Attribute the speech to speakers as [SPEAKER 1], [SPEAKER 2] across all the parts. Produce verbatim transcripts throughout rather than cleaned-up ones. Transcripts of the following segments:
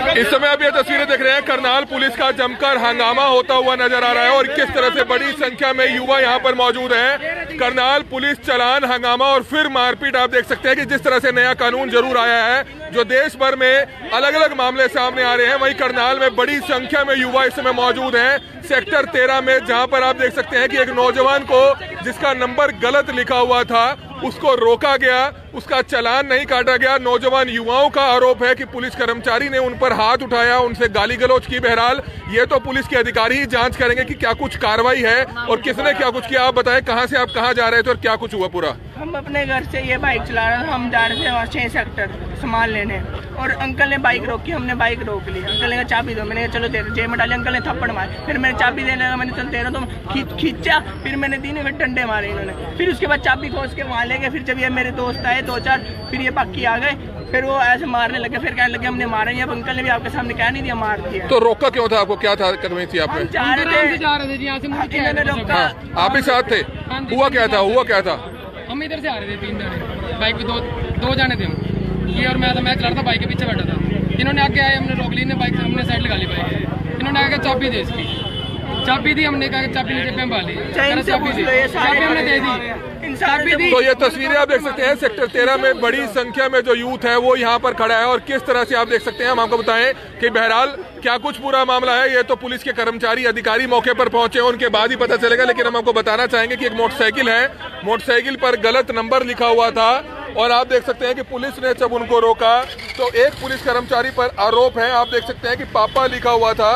[SPEAKER 1] इस समय आप ये तस्वीरें देख रहे हैं, करनाल पुलिस का जमकर हंगामा होता हुआ नजर आ रहा है और किस तरह से बड़ी संख्या में युवा यहाँ पर मौजूद हैं। करनाल पुलिस चलान, हंगामा और फिर मारपीट। आप देख सकते हैं कि जिस तरह से नया कानून जरूर आया है जो देश भर में अलग अलग मामले सामने आ रहे हैं, वहीं करनाल में बड़ी संख्या में युवा इस समय मौजूद हैं। सेक्टर तेरह में जहां पर आप देख सकते हैं कि एक नौजवान को जिसका नंबर गलत लिखा हुआ था उसको रोका गया, उसका चालान नहीं काटा गया। नौजवान युवाओं का आरोप है कि पुलिस कर्मचारी ने उन पर हाथ उठाया, उनसे गाली गलौज की। बहरहाल ये तो पुलिस के अधिकारी ही जांच करेंगे कि क्या कुछ कार्रवाई है और किसने क्या कुछ किया। आप बताएं, कहां से आप कहां जा रहे थे और क्या कुछ हुआ पूरा?
[SPEAKER 2] हम अपने घर से ये बाइक चला रहे थे, हम जा रहे थे वहाँ छह सेक्टर सामान लेने और अंकल ने बाइक रोकी, हमने बाइक रोक ली। अंकल ने कहा चाबी दो, मैंने कहा चलो दे दो। जेब में डाली, अंकल ने थप्पड़ मारे, फिर मैंने चाबी देने लगा, मैंने चल दे रहा तो खींच खींचा, फिर मैंने दी, फिर डंडे मारे इन्होंने। फिर उसके बाद चाबी खोस के वहाँ ले गए। फिर जब ये मेरे दोस्त आए दो चार, फिर ये बाकी आ गए, फिर वो ऐसे मारने लगे, फिर कहने लगे हमने मारा नहीं। अब अंकल ने भी आपके सामने कह नहीं दिया मार दिया।
[SPEAKER 1] तो रोका क्यों था आपको? क्या था कदमी थी आपने?
[SPEAKER 2] जा रहे थे, जा रहे थे यहाँ से रोका।
[SPEAKER 1] आप भी साथ थे? हुआ क्या था? हुआ क्या था?
[SPEAKER 3] हम इधर से आ रहे थे, तीन जने बाइक पे, दो दो जाने थे हम, ये और मैं था। मैं चला रहा था, बाइक के पीछे बैठा था। इन्होंने आके आए, हमने रोक ली, ने बाइक हमने साइड लगा ली बाइक। इन्होंने आके चाबी दे, इसकी चाबी दी, हमने कहा चाबी नीचे पे डाली, चाबी दी, चाबी हमने दे दी।
[SPEAKER 1] तो ये तस्वीरें आप देख सकते हैं, सेक्टर तेरह में बड़ी संख्या में जो यूथ है वो यहाँ पर खड़ा है और किस तरह से आप देख सकते हैं। हम आपको बताएं कि बहरहाल क्या कुछ पूरा मामला है ये तो पुलिस के कर्मचारी अधिकारी मौके पर पहुंचे, उनके बाद ही पता चलेगा। लेकिन हम आपको बताना चाहेंगे कि एक मोटरसाइकिल है, मोटरसाइकिल पर गलत नंबर लिखा हुआ था और आप देख सकते हैं कि पुलिस ने जब उनको रोका तो एक पुलिस कर्मचारी पर आरोप है। आप देख सकते हैं कि पापा लिखा हुआ था,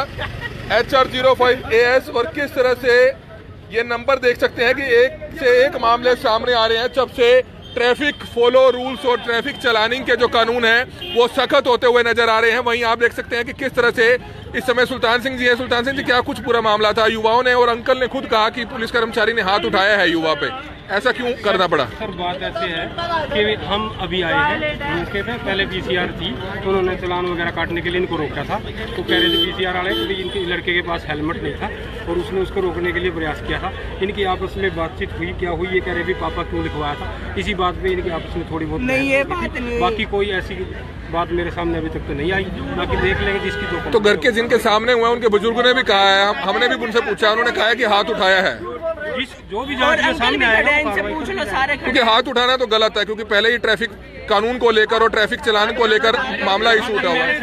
[SPEAKER 1] H R zero five A S, और किस तरह से ये नंबर देख सकते हैं कि एक से एक मामले सामने आ रहे हैं। जब से ट्रैफिक फॉलो रूल्स और ट्रैफिक चलानिंग के जो कानून है वो सख्त होते हुए नजर आ रहे हैं। वहीं आप देख सकते हैं कि किस तरह से इस समय सुल्तान सिंह जी है। सुल्तान सिंह जी, क्या कुछ पूरा मामला था? युवाओं ने और अंकल ने खुद कहा कि पुलिस कर्मचारी ने हाथ उठाया है युवा पे, ऐसा क्यों करना पड़ा?
[SPEAKER 4] सर बात ऐसे है कि हम अभी आए हैं मौके पे, पहले पीसीआर थी तो उन्होंने चालान वगैरह काटने के लिए इनको रोका था। तो कह रहे थे पीसीआर वाले कि इनके लड़के के पास हेलमेट नहीं था और उसने उसको रोकने के लिए प्रयास किया था। इनकी आपस में बातचीत हुई, क्या हुई ये कह रहे भी पापा क्यों लिखवाया था, इसी बात पे इनकी आपस में थोड़ी बहुत
[SPEAKER 2] नहीं ये बात नहीं।
[SPEAKER 4] बाकी कोई ऐसी बात मेरे सामने अभी तक तो नहीं आई, बाकी देख लेंगे जिसकी जो।
[SPEAKER 1] तो घर के जिनके सामने हुआ उनके बुजुर्गों ने भी कहा है, हम, हमने भी उनसे पूछा, उन्होंने कहा है कि हाथ उठाया है।
[SPEAKER 4] जिस जो भी सामने आएगा इनसे पूछ लो सारे,
[SPEAKER 1] क्योंकि हाथ उठाना तो गलत है, क्योंकि पहले ही ट्रैफिक कानून को लेकर और ट्रैफिक चलान को लेकर मामला इशू उठा हुआ है।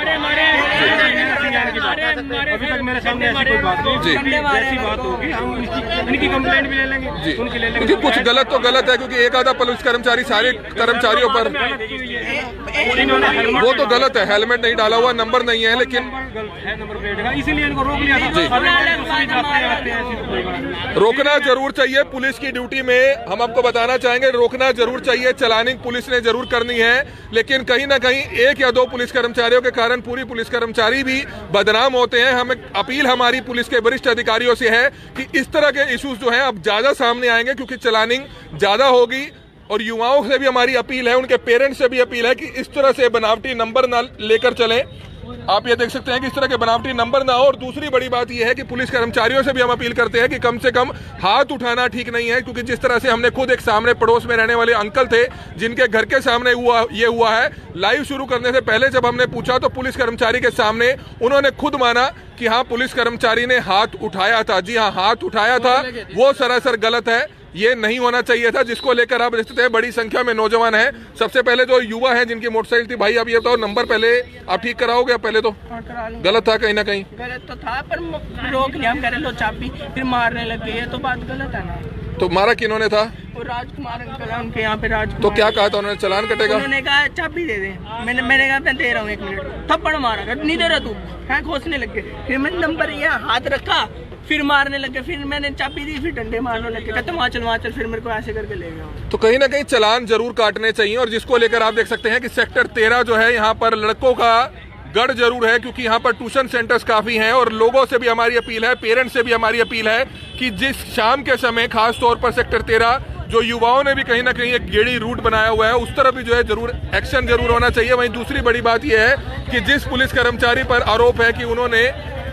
[SPEAKER 4] अभी तक मेरे सामने ऐसी कोई बात नहीं, जैसी बात होगी हम इनकी कंप्लेंट भी ले लेंगे जी, उनकी ले लेंगे।
[SPEAKER 1] क्योंकि कुछ गलत तो गलत है, क्योंकि एक आधा पुलिस कर्मचारी सारे कर्मचारियों पर, वो तो गलत है। हेलमेट नहीं डाला हुआ, नंबर नहीं है, लेकिन
[SPEAKER 4] नंबर प्लेट का, इसीलिए इनको रोक लिया था।
[SPEAKER 1] रोकना जरूर चाहिए, पुलिस की ड्यूटी में हम आपको बताना चाहेंगे रोकना जरूर चाहिए। चलानिंग पुलिस ने जरूर करनी है, लेकिन कहीं ना कहीं एक या दो पुलिस कर्मचारियों के कारण पूरी पुलिस कर्मचारी भी बदनाम होते हैं। हमें अपील हमारी पुलिस के वरिष्ठ अधिकारियों से है कि इस तरह के इश्यूज जो हैं अब ज्यादा सामने आएंगे, क्योंकि चलानिंग ज्यादा होगी। और युवाओं से भी हमारी अपील है, उनके पेरेंट्स से भी अपील है कि इस तरह से बनावटी नंबर ना लेकर चलें। आप ये देख सकते हैं कि इस तरह के बनावटी नंबर ना हो। और दूसरी बड़ी बात यह है कि पुलिस कर्मचारियों से भी हम अपील करते हैं कि कम से कम हाथ उठाना ठीक नहीं है, क्योंकि जिस तरह से हमने खुद एक सामने पड़ोस में रहने वाले अंकल थे जिनके घर के सामने हुआ ये हुआ है। लाइव शुरू करने से पहले जब हमने पूछा तो पुलिस कर्मचारी के सामने उन्होंने खुद माना कि हाँ पुलिस कर्मचारी ने हाथ उठाया था। जी हाँ, हाथ उठाया था, वो सरासर गलत है, ये नहीं होना चाहिए था। जिसको लेकर आप देखते हैं बड़ी संख्या में नौजवान हैं। सबसे पहले जो युवा हैं जिनकी मोटरसाइकिल थी, भाई आप ये बताओ नंबर पहले आप ठीक कराओगे? पहले तो गलत था, कहीं ना कहीं
[SPEAKER 2] गलत तो था, पर रोक लिया, हम कह रहे लो चाबी, फिर मारने लग गए, तो बात गलत है ना।
[SPEAKER 1] तो मारा किन्होंने था?
[SPEAKER 2] वो राजकुमार अंकल है, उनके यहाँ पे राजकुमार।
[SPEAKER 1] तो क्या कहा था उन्होंने? चालान कटेगा?
[SPEAKER 2] उन्होंने कहा चाबी दे दे। मैंने मैंने कहा मैं दे रहा हूँ, एक मिनट। थप्पड़ मारा, नहीं दे रहा तू है, खोसने लग गए। फिर मैंने नंबर यहाँ हाथ रखा, फिर मारने लगे, फिर मैंने चाबी दी, फिर डंडे मारने लगे, कहते वहाँ चल वहाँ चल, फिर मेरे को ऐसे करके ले गया।
[SPEAKER 1] तो कहीं ना कहीं चालान जरूर काटने चाहिए। और जिसको लेकर आप देख सकते हैं कि सेक्टर तेरह जो है यहाँ पर लड़कों का गढ़ जरूर है, क्योंकि यहाँ पर ट्यूशन सेंटर्स काफी हैं। और लोगों से भी हमारी अपील है, पेरेंट्स से भी हमारी अपील है कि जिस शाम के समय खास तौर पर सेक्टर तेरह जो युवाओं ने भी कहीं ना कहीं एक गेड़ी रूट बनाया हुआ है, उस तरफ भी जो है जरूर एक्शन जरूर होना चाहिए। वहीं दूसरी बड़ी बात यह है कि जिस पुलिस कर्मचारी पर आरोप है कि उन्होंने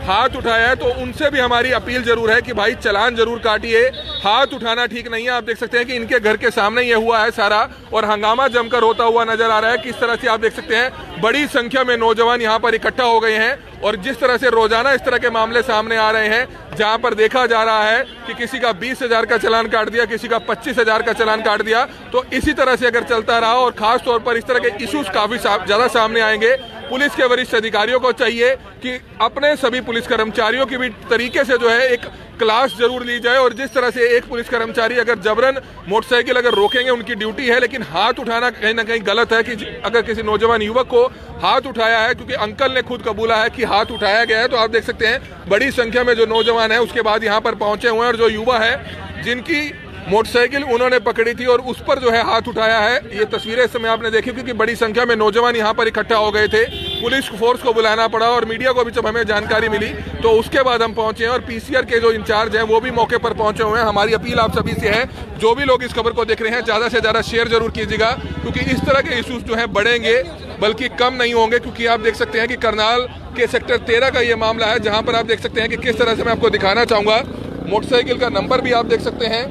[SPEAKER 1] हाथ उठाया है, तो उनसे भी हमारी अपील जरूर है कि भाई चालान जरूर काटिए। हाथ उठाना ठीक नहीं है। आप देख सकते हैं कि इनके घर के सामने ये हुआ है सारा, और हंगामा जमकर होता हुआ नजर आ रहा है। किस तरह से आप देख सकते हैं बड़ी संख्या में नौजवान यहाँ पर इकट्ठा हो गए हैं, और जिस तरह से रोजाना इस तरह के मामले सामने आ रहे हैं, जहां पर देखा जा रहा है कि किसी का बीस हजार का चालान काट दिया, किसी का पच्चीस हजार का चालान काट दिया, तो इसी तरह से अगर चलता रहा और खास तौर पर इस तरह के इश्यूज काफी ज्यादा सामने आएंगे, पुलिस के वरिष्ठ अधिकारियों को चाहिए कि अपने सभी पुलिस कर्मचारियों की भी तरीके से जो है एक क्लास जरूर ली जाए। और जिस तरह से एक पुलिस कर्मचारी अगर जबरन मोटरसाइकिल अगर रोकेंगे, उनकी ड्यूटी है, लेकिन हाथ उठाना कहीं ना कहीं गलत है। कि अगर किसी नौजवान युवक को हाथ उठाया है, क्योंकि अंकल ने खुद कबूला है कि हाथ उठाया गया है, तो आप देख सकते हैं बड़ी संख्या में जो नौजवान है उसके बाद यहाँ पर पहुंचे हुए हैं, और जो युवा है जिनकी मोटरसाइकिल उन्होंने पकड़ी थी और उस पर जो है हाथ उठाया है, ये तस्वीरें इस समय आपने देखी, क्योंकि बड़ी संख्या में नौजवान यहाँ पर इकट्ठा हो गए थे। पुलिस फोर्स को बुलाना पड़ा और मीडिया को भी जब हमें जानकारी मिली तो उसके बाद हम पहुंचे हैं, और पीसीआर के जो इंचार्ज हैं वो भी मौके पर पहुंचे हुए हैं। हमारी अपील आप सभी से है, जो भी लोग इस खबर को देख रहे हैं, ज्यादा से ज्यादा शेयर जरूर कीजिएगा, क्योंकि इस तरह के इश्यूज जो है बढ़ेंगे बल्कि कम नहीं होंगे। क्योंकि आप देख सकते हैं कि करनाल के सेक्टर तेरह का ये मामला है, जहां पर आप देख सकते हैं कि किस तरह से मैं आपको दिखाना चाहूंगा, मोटरसाइकिल का नंबर भी आप देख सकते हैं।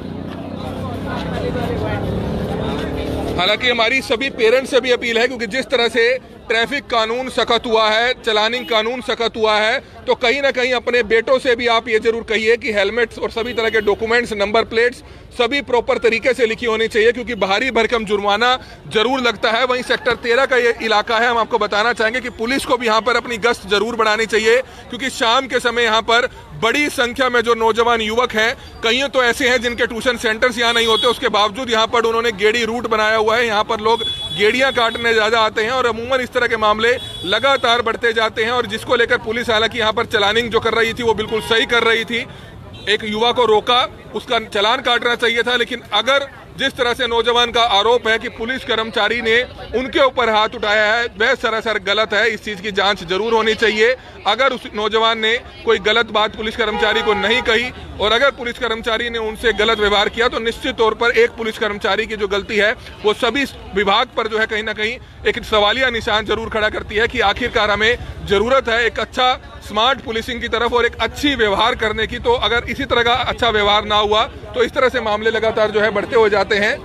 [SPEAKER 1] हालांकि हमारी सभी पेरेंट्स से भी अपील है, क्योंकि जिस तरह से ट्रैफिक कानून सख्त हुआ है, चलानिंग कानून सख्त हुआ है, तो कहीं ना कहीं अपने बेटों से भी आप ये जरूर कहिए कि हेलमेट्स और सभी तरह के डॉक्यूमेंट्स, नंबर प्लेट्स सभी प्रॉपर तरीके से लिखी होनी चाहिए, क्योंकि भारी भरकम जुर्माना जरूर लगता है। वहीं सेक्टर तेरह का ये इलाका है, हम आपको बताना चाहेंगे कि पुलिस को भी यहाँ पर अपनी गश्त जरूर बढ़ानी चाहिए, क्योंकि शाम के समय यहाँ पर बड़ी संख्या में जो नौजवान युवक हैं, कई तो ऐसे हैं जिनके ट्यूशन सेंटर्स यहाँ नहीं होते, उसके बावजूद यहाँ पर उन्होंने गेड़ी रूट बनाया हुआ है। यहाँ पर लोग गेड़ियां काटने ज्यादा आते हैं, और अमूमन इस तरह के मामले लगातार बढ़ते जाते हैं, और जिसको लेकर पुलिस हालांकि यहाँ पर चलानिंग जो कर रही थी वो बिल्कुल सही कर रही थी। एक युवा को रोका, उसका चालान काटना चाहिए था, लेकिन अगर जिस तरह से नौजवान का आरोप है कि पुलिस कर्मचारी ने उनके ऊपर हाथ उठाया है, वह सरासर गलत है। इस चीज की जांच जरूर होनी चाहिए। अगर उस नौजवान ने कोई गलत बात पुलिस कर्मचारी को नहीं कही, और अगर पुलिस कर्मचारी ने उनसे गलत व्यवहार किया, तो निश्चित तौर पर एक पुलिस कर्मचारी की जो गलती है वो सभी विभाग पर जो है कहीं ना कहीं एक सवालिया निशान जरूर खड़ा करती है कि आखिरकार हमें जरूरत है एक अच्छा स्मार्ट पुलिसिंग की तरफ और एक अच्छी व्यवहार करने की। तो अगर इसी तरह का अच्छा व्यवहार ना हुआ तो इस तरह से मामले लगातार जो है बढ़ते हो जाते हैं।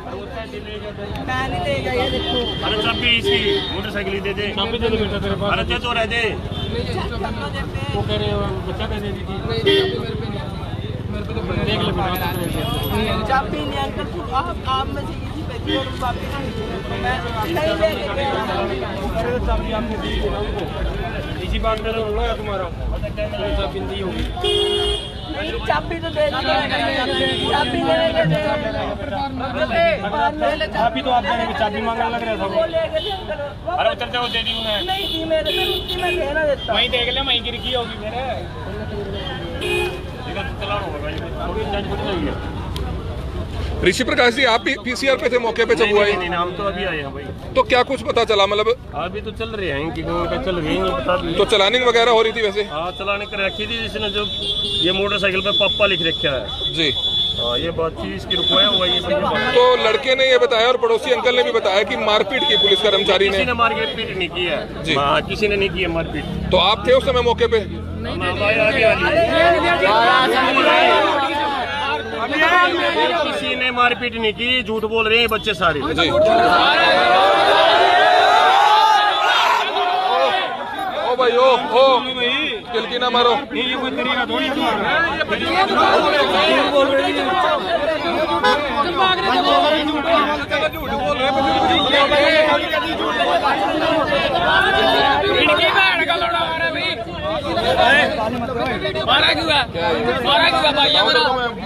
[SPEAKER 5] अरे चाबी इसकी मोटरसाइकिल दे दे, चाबी दे दे बेटा तेरे पास। अरे दे तो रह दे, वो कह रहे हो बच्चा दे दी थी, देख ले बेटा
[SPEAKER 2] चाबी नहीं अंकल, आप आप में से किसी पे और वापस मैं नहीं लेके गया।
[SPEAKER 5] चाबी आपने दी थी ना उनको, इसी बात पे रोना है तुम्हारा, चाबी दी होगी।
[SPEAKER 2] चाबी तो दे दी, चाबी ले ले दे,
[SPEAKER 5] चाबी तो आप चाबी मांगने लग रहा था वो। अरे उतर जाओ, दे दी उन्हें।
[SPEAKER 2] नहीं दी मेरे से, उसकी मैं देना देता।
[SPEAKER 5] वहीं देख ले, वहीं गिर की होगी मेरे। चला होगा
[SPEAKER 1] ऋषि प्रकाश जी, आप भी पीसीआर पे थे मौके पे जब हुआ है?
[SPEAKER 5] हम तो अभी आए हैं भाई।
[SPEAKER 1] तो क्या कुछ पता चला? मतलब
[SPEAKER 5] अभी तो चल रहे हैं कि चल रही है, बता दी।
[SPEAKER 1] तो चलानिंग वगैरह हो रही थी वैसे?
[SPEAKER 5] हाँ, चलाने कर रखी थी जिसने, जो ये मोटरसाइकिल पे पापा लिख रखा है
[SPEAKER 1] जी।
[SPEAKER 5] हाँ, ये बात थी, इसकी रुकवाया हुआ ये सब।
[SPEAKER 1] तो लड़के ने ये बताया और पड़ोसी अंकल ने भी बताया कि मारपीट की पुलिस कर्मचारी ने।
[SPEAKER 5] किसी ने मारपीट नहीं की है
[SPEAKER 1] जी।
[SPEAKER 5] हाँ, किसी ने नहीं की है मारपीट।
[SPEAKER 1] तो आप थे उस समय मौके पे?
[SPEAKER 5] किसी ने मारपीट नहीं की, झूठ बोल रहे हैं बच्चे सारे
[SPEAKER 1] जी। ओ भाई, ओ ओ किलकी ना मारो।
[SPEAKER 5] ये कोई तरीका थोड़ी
[SPEAKER 3] मारा क्यों है? मारा क्यों है भाई? हमारा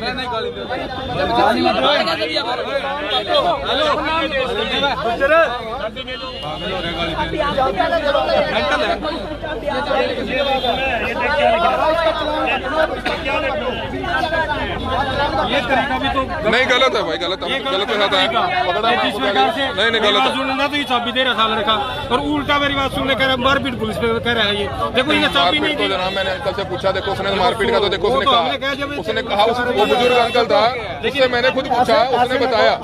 [SPEAKER 5] ये तरीका भी तो
[SPEAKER 1] नहीं, गलत है भाई, गलत गलत हो जाता है। नहीं नहीं, गलत है।
[SPEAKER 5] सुनना तो ये चाबी दे रहा था लड़का, और उल्टा मेरी बात सुनने कह रहा मारपीट पुलिस पे कह रहा है। ये देखो, ये चाबी नहीं दी,
[SPEAKER 1] नाम मैंने अंकल से पूछा, देखो उसने मारपीट का तो देखो उसने कहा उसने कहा उस, वो बुजुर्ग अंकल था, उससे मैंने खुद पूछा, उसने बताया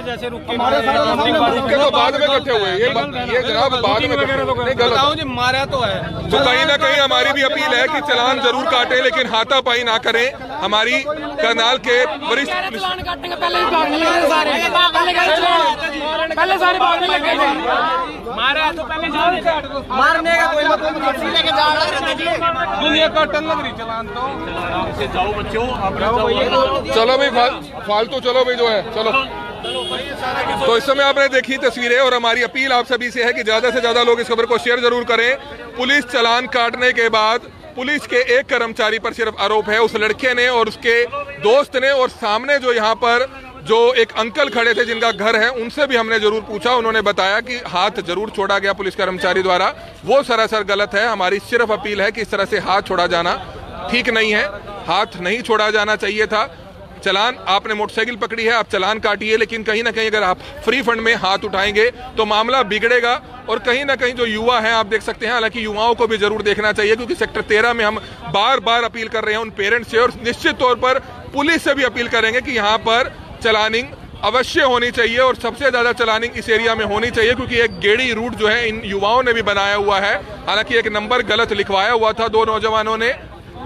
[SPEAKER 1] रुके तो बाद में इकट्ठे हुए, ये ये जनाब बाद में गलत
[SPEAKER 6] मारा तो है।
[SPEAKER 1] तो कहीं ना कहीं हमारी भी अपील है कि चालान जरूर काटें लेकिन हाथापाई ना करें। हमारी करनाल के वरिष्ठ
[SPEAKER 3] पहले सारे भागने लगे थे,
[SPEAKER 6] मारा तो पहले मारने का कोई मतलब लेके जा रहा दुनिया का टन लग रही चलान तो
[SPEAKER 5] से जाओ बच्चों,
[SPEAKER 1] चलो भाई फालतू चलो भाई जो है चलो। तो इस समय आपने देखी तस्वीरें और हमारी अपील आप सभी से है कि ज्यादा से ज्यादा लोग इस खबर को शेयर जरूर करें। पुलिस चालान काटने के बाद पुलिस के एक कर्मचारी पर सिर्फ आरोप है, उस लड़के ने और उसके दोस्त ने, और सामने जो यहाँ पर जो एक अंकल खड़े थे जिनका घर है उनसे भी हमने जरूर पूछा, उन्होंने बताया कि हाथ जरूर छोड़ा गया पुलिस कर्मचारी द्वारा, वो सरासर गलत है। हमारी सिर्फ अपील है कि इस तरह से हाथ छोड़ा जाना ठीक नहीं है, हाथ नहीं छोड़ा जाना चाहिए था। चालान आपने मोटरसाइकिल पकड़ी है, आप चालान काटिए, लेकिन कहीं ना कहीं अगर आप फ्री फंड में हाथ उठाएंगे तो मामला बिगड़ेगा। और कहीं ना कहीं जो युवा हैं आप देख सकते हैं, हालांकि युवाओं को भी जरूर देखना चाहिए क्योंकि सेक्टर तेरह में हम बार बार अपील कर रहे हैं उन पेरेंट्स से, और निश्चित तौर पर पुलिस से भी अपील करेंगे कि यहाँ पर चलानिंग अवश्य होनी चाहिए और सबसे ज्यादा चलानिंग इस एरिया में होनी चाहिए क्योंकि एक गेड़ी रूट जो है इन युवाओं ने भी बनाया हुआ है। हालांकि एक नंबर गलत लिखवाया हुआ था दो नौजवानों ने।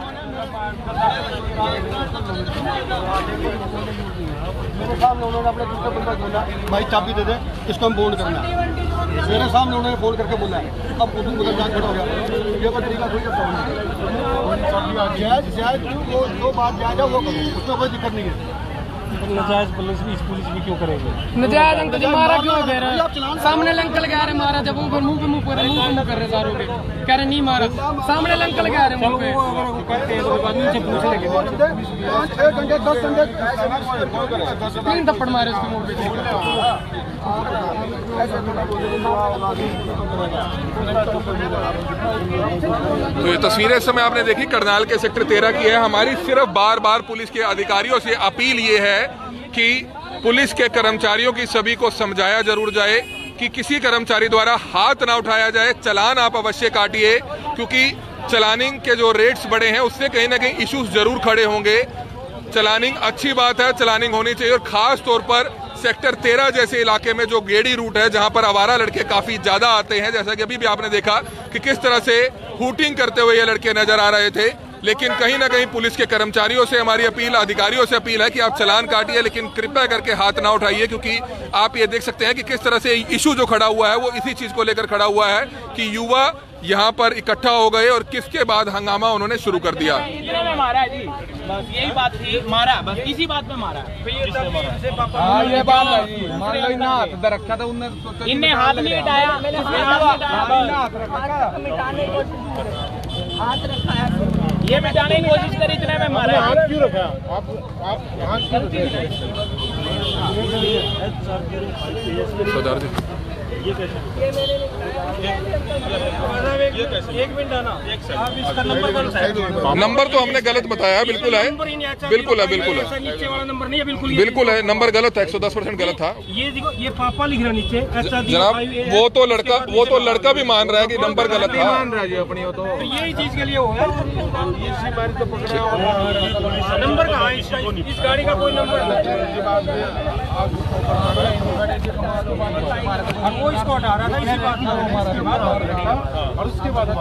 [SPEAKER 7] मेरे सामने उन्होंने अपने दूसरे बंदा बोला भाई चाबी दे दे, इसको हम बोल्ड करना है। मेरे सामने उन्होंने बोल्ड करके बोला है, अब खुद बदल जान खड़ा हो गया, ये कोई तरीका थोड़ी करता हूँ। जायज जायज वो जो बात जायज है वो करो, उसमें कोई दिक्कत नहीं है।
[SPEAKER 4] नजायज पुलिस भी इस पुलिस भी क्यों करेगी?
[SPEAKER 3] नजायज अंकल जी मारा क्यों कह रहे हैं? सामने अंकल कह रहे मारा, जब वो मुंह पे मुंह कर मुंह पे मुंह कर रहे सारों के, कह रहे नहीं मारा, सामने अंकल कह रहे मुंह पे।
[SPEAKER 7] छह घंटे दस घंटे
[SPEAKER 3] तीन थप्पड़ मारे उसके मुंह पे।
[SPEAKER 1] तो ये तस्वीरें इस समय आपने देखी करनाल के सेक्टर तेरह की है। हमारी सिर्फ बार बार पुलिस के अधिकारियों से अपील ये है कि पुलिस के कर्मचारियों की सभी को समझाया जरूर जाए कि किसी कर्मचारी द्वारा हाथ ना उठाया जाए। चालान आप अवश्य काटिए क्योंकि चलानिंग के जो रेट्स बढ़े हैं उससे कहीं ना कहीं इश्यूज जरूर खड़े होंगे। चलानिंग अच्छी बात है, चलानिंग होनी चाहिए, और खास तौर पर सेक्टर तेरह जैसे इलाके में जो गेड़ी रूट है जहां पर आवारा लड़के काफी ज्यादा आते हैं, जैसा कि अभी भी आपने देखा कि किस तरह से हूटिंग करते हुए ये लड़के नजर आ रहे थे। लेकिन कहीं ना कहीं पुलिस के कर्मचारियों से हमारी अपील, अधिकारियों से अपील है कि आप चालान काटिए लेकिन कृपया करके हाथ ना उठाइए, क्योंकि आप ये देख सकते हैं कि किस तरह से इशू जो खड़ा हुआ है वो इसी चीज को लेकर खड़ा हुआ है कि युवा यहाँ पर इकट्ठा हो गए और किसके बाद हंगामा उन्होंने शुरू कर दिया।
[SPEAKER 6] मारा जी, बस यही बात थी, मारा बस इसी बात पे मारा।
[SPEAKER 7] हाँ ये बात है जी, मान लो इन्हें हाथ दे रखा था, उन्होंने
[SPEAKER 6] इनने हाथ नहीं उठाया,
[SPEAKER 2] हाथ रखा है,
[SPEAKER 6] ये मिटाने की कोशिश करी, इतने में मारा।
[SPEAKER 7] हाथ क्यों रखा? आप आप हाथ क्यों रखे?
[SPEAKER 1] सरदार जी
[SPEAKER 5] ये कैसे एक मिनट आना, आप इसका नंबर कौन सा है?
[SPEAKER 1] नंबर तो हमने गलत बताया, बिल्कुल है, बिल्कुल है, बिल्कुल है,
[SPEAKER 5] नीचे वाला नंबर नहीं है, बिल्कुल
[SPEAKER 1] बिल्कुल है, नंबर गलत है, एक सौ दस परसेंट गलत था।
[SPEAKER 5] ये देखो, ये पापा लिख रहा नीचे।
[SPEAKER 1] जनाब वो तो लड़का वो तो लड़का भी मान रहा है कि नंबर गलत था।
[SPEAKER 7] मान रहा है जी अपनी, वो तो
[SPEAKER 5] यही चीज के लिए हो गया। इसी बार तो पकड़ा नंबर कहाँ है इसका? इस गाड़ी का कोई नंबर वो इसको हटा रहा था, इसी बात
[SPEAKER 7] और उसके बाद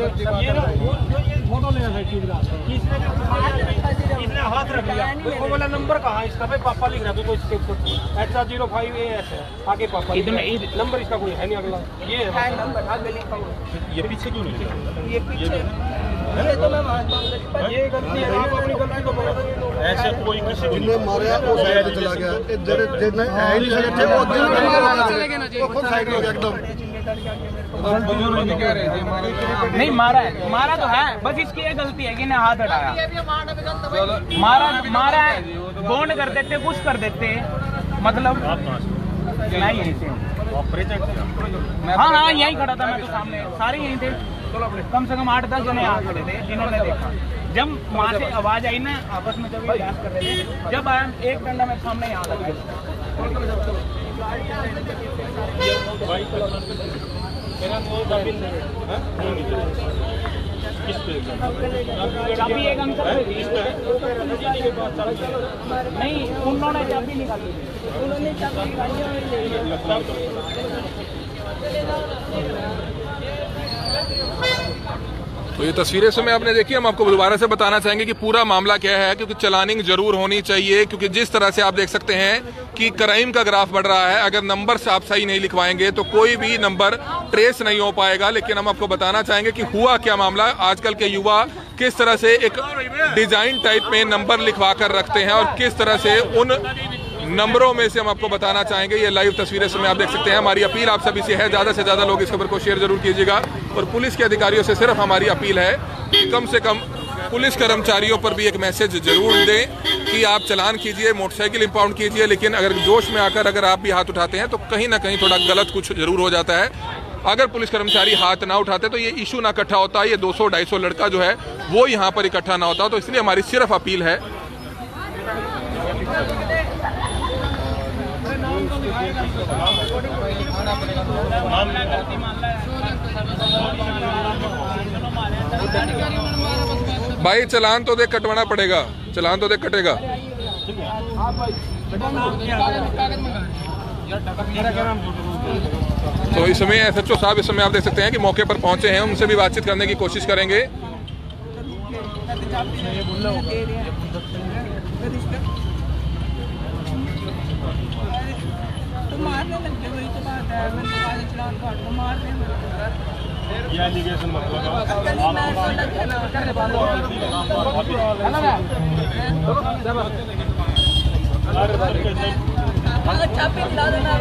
[SPEAKER 5] फोटो लेना था चीज का, इसने हाथ रख लिया। वो बोला नंबर कहाँ है इसका? भाई पापा लिख रहा था तो इसके ऊपर H R zero five A S है, आगे पापा नंबर इसका कोई है नहीं, अगला ये है नंबर आगे लिखा हुआ। ये पीछे क्यों नहीं? ये पीछे ये तो मैं ये गलती है, आप अपनी गलती को ऐसे कोई किसी
[SPEAKER 7] जिन्हें मारा वो साइड चला गया, जरे जिन्हें है नहीं साइड थे वो
[SPEAKER 3] चले गए ना जी,
[SPEAKER 7] खुद साइड हो गया एकदम।
[SPEAKER 6] नहीं मारा है, मारा तो है, बस इसकी ये गलती है कि इन्हें हाथ हटाया। मारा मारा है, बॉन्ड कर देते, कुछ कर देते, मतलब मैं यहीं से हाँ हाँ यहीं खड़ा था मैं तो, सामने सारे यहीं थे, कम से कम आठ दस जने यहाँ खड़े थे जिन्होंने देखा। जब वहाँ से आवाज आई ना, आपस में जब बहस कर रहे थे, जब आया एक डंडा मेरे सामने यहाँ लगा। चाबी एक अंकल नहीं, उन्होंने चाबी निकाली, उन्होंने चाबी निकाली।
[SPEAKER 1] तो ये तस्वीरें समय आपने देखी, हम आपको दोबारा से बताना चाहेंगे कि पूरा मामला क्या है, क्योंकि चलानिंग जरूर होनी चाहिए, क्योंकि जिस तरह से आप देख सकते हैं कि क्राइम का ग्राफ बढ़ रहा है। अगर नंबर से आप सही नहीं लिखवाएंगे तो कोई भी नंबर ट्रेस नहीं हो पाएगा। लेकिन हम आपको बताना चाहेंगे कि हुआ क्या मामला, आजकल के युवा किस तरह से एक डिजाइन टाइप में नंबर लिखवा कर रखते हैं और किस तरह से उन नंबरों में से हम आपको बताना चाहेंगे। ये लाइव तस्वीरें समय आप देख सकते हैं। हमारी अपील आप सभी से है, ज़्यादा से ज़्यादा लोग इस खबर को शेयर जरूर कीजिएगा। और पुलिस के अधिकारियों से सिर्फ हमारी अपील है कि कम से कम पुलिस कर्मचारियों पर भी एक मैसेज जरूर दें कि आप चालान कीजिए, मोटरसाइकिल इंपाउंड कीजिए, लेकिन अगर जोश में आकर अगर आप भी हाथ उठाते हैं तो कहीं ना कहीं थोड़ा गलत कुछ जरूर हो जाता है। अगर पुलिस कर्मचारी हाथ ना उठाते तो ये इशू ना इकट्ठा होता, ये दो सौ ढाई सौ लड़का जो है वो यहाँ पर इकट्ठा ना होता। तो इसलिए हमारी सिर्फ अपील है। भाई चालान तो देख कटवाना पड़ेगा, चालान तो देख कटेगा। तो इस समय एस एच ओ साहब इस समय आप देख सकते हैं कि मौके पर पहुंचे हैं, उनसे भी बातचीत करने की कोशिश करेंगे।
[SPEAKER 2] मारने लग गए, वही तो बात है। मैंने कहा चलान काट दो, मारने लग गए।
[SPEAKER 4] ये एलिगेशन मतलब
[SPEAKER 2] अगर चाबी दिला देना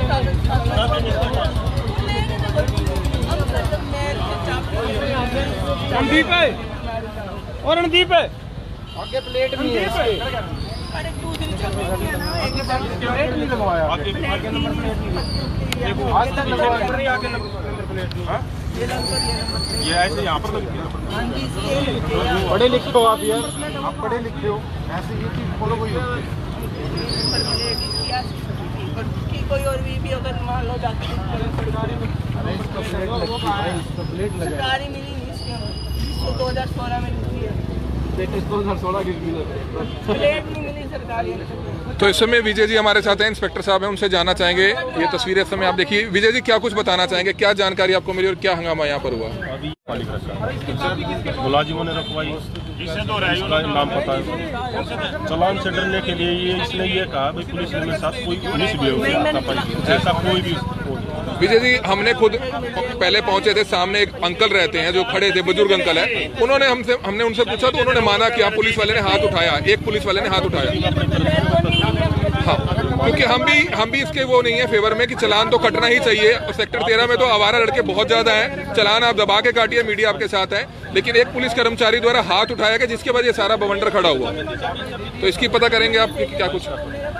[SPEAKER 5] रणदीप है और रणदीप है आगे प्लेट नहीं है।
[SPEAKER 2] अरे दूसरी चाबी है ना, एक
[SPEAKER 5] प्लेट नहीं लगवाया, आगे आगे नंबर प्लेट नहीं है। देखो आज तक लगवाया नहीं, आगे नंबर प्लेट नहीं। हां
[SPEAKER 2] ये नंबर ये नंबर
[SPEAKER 4] ये ऐसे यहां पर लगती है।
[SPEAKER 2] हां जी, इसके लिखे हैं।
[SPEAKER 7] पढ़े लिखे हो आप यार, आप पढ़े लिखे हो, ऐसे ये चीज फॉलो कोई होती है।
[SPEAKER 2] नंबर प्लेट इसकी ऐसी थी और की कोई और भी भी अगर मान लो जाती है सरकारी में,
[SPEAKER 7] अरे इसका प्लेट लगती है, इसका प्लेट लगा
[SPEAKER 2] सरकारी मिली नहीं इसके, दो हजार सोलह में मिली है।
[SPEAKER 7] दो हजार सोलह की
[SPEAKER 2] प्लेट नहीं मिली सरकारी।
[SPEAKER 1] तो इस समय विजय जी हमारे साथ हैं, इंस्पेक्टर साहब हैं, उनसे जानना चाहेंगे। ये तस्वीरें इस समय आप देखिए। विजय जी क्या कुछ बताना चाहेंगे, क्या जानकारी आपको मिली और क्या हंगामा यहाँ पर हुआ?
[SPEAKER 4] अभी मुलाजिमों ने रखवाई, इसका नाम पता है। चालान से डरने के लिए ये इसने ये कहा भाई पुलिस के साथ कोई मिसबिहेव ऐसा कोई भी।
[SPEAKER 1] विजय जी हमने खुद पहले पहुंचे थे, सामने एक अंकल रहते हैं जो खड़े थे, बुजुर्ग अंकल है, उन्होंने हमसे हमने उनसे पूछा तो उन्होंने माना कि आप पुलिस वाले ने हाथ उठाया, एक पुलिस वाले ने हाथ उठाया। हाँ, क्योंकि हम भी हम भी इसके वो नहीं है फेवर में कि चालान तो कटना ही चाहिए। और सेक्टर तेरह में तो आवारा लड़के बहुत ज्यादा हैं, चालान आप दबा के काटिए, मीडिया आपके साथ है, लेकिन एक पुलिस कर्मचारी द्वारा हाथ उठाया गया जिसके बाद ये सारा बवंडर खड़ा हुआ। तो इसकी पता करेंगे आप कि क्या कुछ।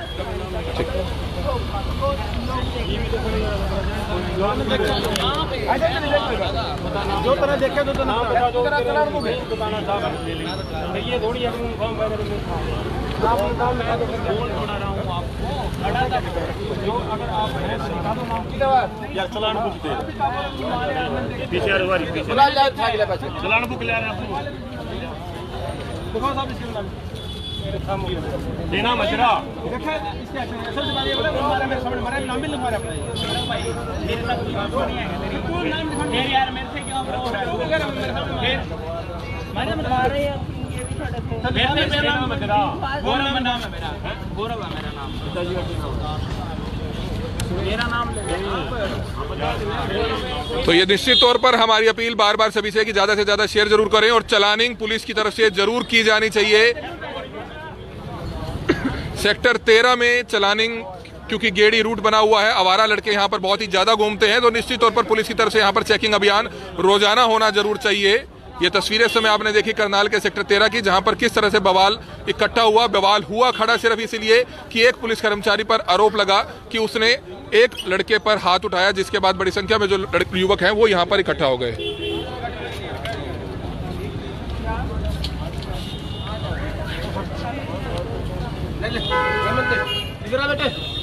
[SPEAKER 5] जो तरह देखे तो नाम बता दो,
[SPEAKER 4] बताना साहब ये थोड़ी फॉर्म
[SPEAKER 5] नाम बताओ, मैं तो बता रहा हूँ आपको। जो अगर आप हैं बता दो नाम की दवा
[SPEAKER 4] या चालान बुक दे पीछे वाली पीछे चालान बुक ले आ रहे हैं आपको
[SPEAKER 5] देखो साहब इसके नाम
[SPEAKER 4] देना मजरा
[SPEAKER 5] देखा इसके असल से बात ये बोला हमारा मेरे सामने हमारा नाम भी लिखवा रहा है भाई, मेरे साथ कोई बात नहीं है तेरी कोई नाम लिखवा मेरे यार मेरे से क्यों हो रहा है अगर मेरे सामने फिर मैंने बता रहे हैं ये भी थोड़ा सा मेरे मेरा नाम मजरा गौरव नाम है मेरा, गौरव है मेरा नाम, मेरा नाम ले।
[SPEAKER 1] तो ये निश्चित तौर पर हमारी अपील बार बार सभी से कि ज्यादा से ज्यादा शेयर जरूर करें और चलानिंग पुलिस की तरफ से जरूर की जानी चाहिए। सेक्टर तेरह में चलानिंग क्योंकि गेड़ी रूट बना हुआ है, आवारा लड़के यहाँ पर बहुत ही ज्यादा घूमते हैं, तो निश्चित तौर पर पुलिस की तरफ से यहाँ पर चेकिंग अभियान रोजाना होना जरूर चाहिए। ये तस्वीरें समय आपने देखी करनाल के सेक्टर तेरह की, जहां पर किस तरह से बवाल इकट्ठा हुआ। बवाल हुआ खड़ा सिर्फ इसलिए कि एक पुलिस कर्मचारी पर आरोप लगा कि उसने एक लड़के पर हाथ उठाया, जिसके बाद बड़ी संख्या में जो युवक हैं वो यहाँ पर इकट्ठा हो गए।
[SPEAKER 5] ले ले बेटे